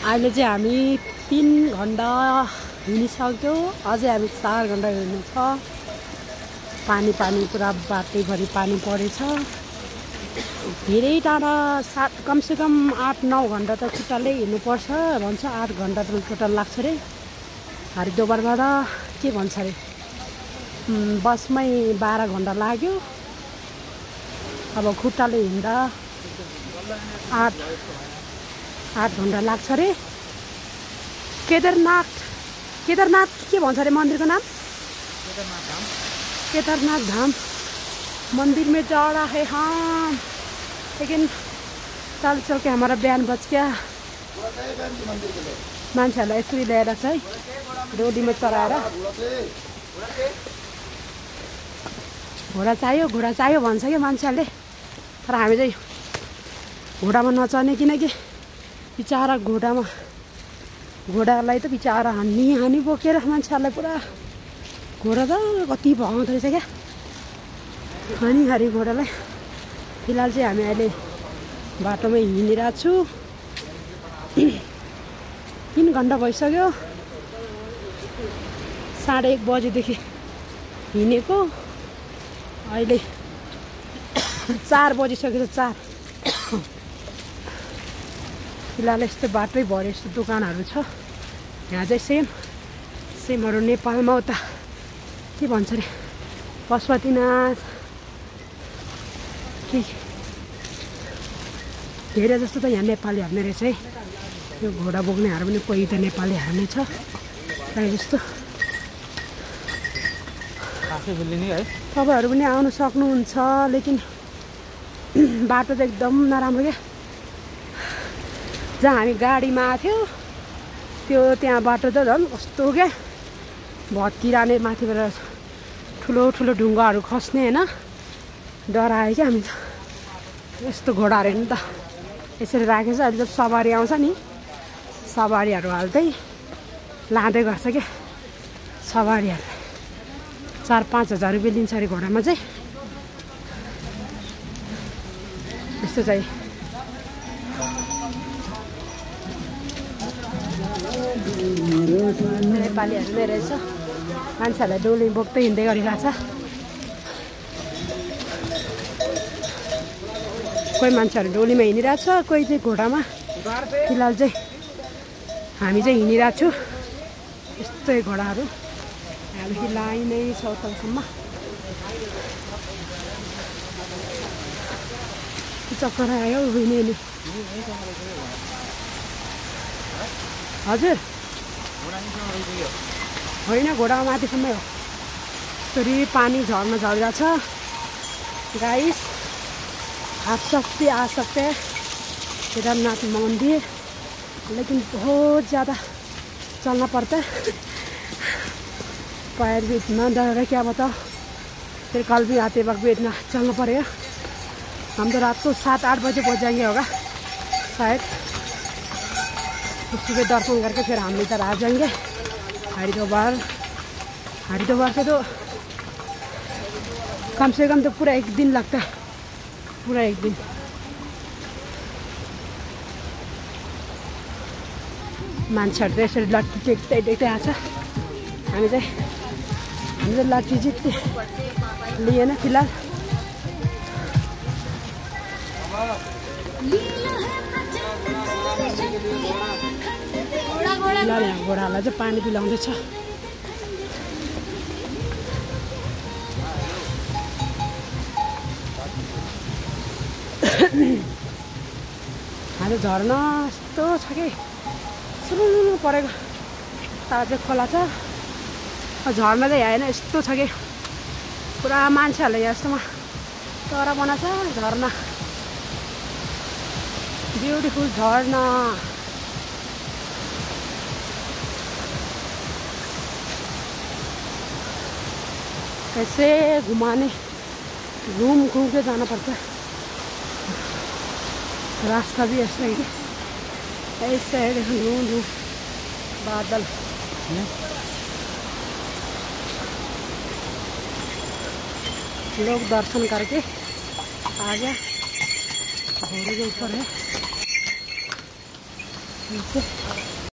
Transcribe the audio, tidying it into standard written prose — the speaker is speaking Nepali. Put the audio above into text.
अहिले चाहिँ हामी 3 घण्टा हिँडिसक्यो। अझै हामी 4 घण्टा हिँड्नु छ। पानी पुरा बाटैभरि पानी परेछ। धेरै टाढा कमसेकम 8-9 घण्टा त खुट्टाले हिँड्नुपर्छ भन्छ। 8 घण्टा त टोटल लाग्छ रे हरिद्वारबाट। के भन्छ रे बसमै 12 घण्टा लाग्यो। अब खुट्टाले हिँड्दा 8 घण्टा लाग्छ रे। केदारनाथ के भन्छ रे मन्दिरको नाम? केदारनाथ धाम। मंदिर में चढ़ा है हाँ, लेकिन चल के हमारा बयान बच गया। मान्छेहरूलाई यसरी ल्याएर चाहिँ रोडीमा चढाएर घोडा चाहियो भन्छ क्या मान्छेहरूले। तर हामी चाहिँ घोडामा नचढ्ने, किनकि बिचारा घोडालाई त बिचारा हानी बोकेर मान्छेहरूलाई पुरा घोडा त कति भगाउँदो रहेछ क्या हानी घोडालाई। फिलहाल चाहिँ हामी अहिले बाटोमै हिँडिरहेको छु। 3 घण्टा भइसक्यो। 1:30 बजेदेखि हिँडेको, अहिले 4 बजिसक्यो। 4 फिलहाल यस्तो बाटै भरे यस्तो दोकानहरू छ। यहाँ चाहिँ सेमहरू नेपालमा उता के भन्छ रे पशुपतिनाथ धेरै जस्तो त यहाँ नेपालीहरू नै रहेछ है। यो घोडा बोक्नेहरू पनि कोही त नेपालीहरू नै छ प्रायः जस्तो। तपाईँहरू पनि आउनु सक्नुहुन्छ, लेकिन बाटो चाहिँ एकदम नराम्रो क्या। जहाँ हामी गाडीमा आएको थियो त्यहाँ बाटो त झन् कस्तो क्या भत्किरहने, माथिबाट ठुलो ढुङ्गाहरू खस्ने होइन। डरायो क्या हामी त। यस्तो घोडाहरू नि त यसरी राखेछ। अहिले त सवारी आउँछ नि, सवारीहरू हाल्दै लाँदै गर्छ क्या। सवारीहरू 4-5 हजार रुपियाँ लिन्छ अरे घोडामा चाहिँ। यस्तो चाहिँ नेपालीहरू नै रहेछ। मान्छेहरूलाई डोली बोक्दै हिँड्दै गरिरहेको छ। कोही मान्छेहरू डोलीमा हिँडिरहेको छ, कोही चाहिँ घोडामा। फिलहाल चाहिँ हामी चाहिँ हिँडिरहेको छु। यस्तै घोडाहरू यहाँदेखि लाइनै छ तलसम्म। चक्कर आयो हिँड्ने। हजुर होइन, घोडामा माथिसम्मै हो। यसरी पानी झर्न झरिरहेछ। गाइस आप सकते आ सकते हैं केदारनाथ मंदिर, लेकिन बहुत ज़्यादा चलना पड़ता है। पैर भी इतना दर्द है क्या बताओ। फिर कल भी आते वक्त भी इतना चलना पड़ेगा। हम तो रात को 7-8 बजे पहुँच जाएंगे होगा शायद। सुबह दर्शन करके फिर हम इधर आ जाएंगे हरिद्वार से तो कम से कम तो पूरा 1 दिन लगता है, पूरा 1 दिन। मान्छेहरू चाहिँ यसरी लट्ठी टेक्दै आएको छ। हामी चाहिँ लट्ठी चाहिँ लिएन फिलहाल। यहाँ घोडाहरूलाई चाहिँ पानी पिलाउँदैछ। हाम्रो झर्ना यस्तो छ कि सुरु परेको ताजा खोला छ। झर्ना चाहिँ होइन, यस्तो छ कि पुरा मान्छेहरूले यस्तोमा तर बनाएको छ झर्ना। ब्युटिफुल झर्ना। ऐसे घुमाने घूम के जाना पड़ता है। रास्ता भी ऐसा ही ऐसे है, देखो घूम बादल। लोग दर्शन करके आ गया। घोड़े के ऊपर है। चाहिँ